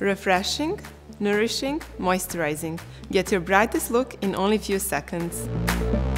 Refreshing, nourishing, moisturizing. Get your brightest look in only few seconds.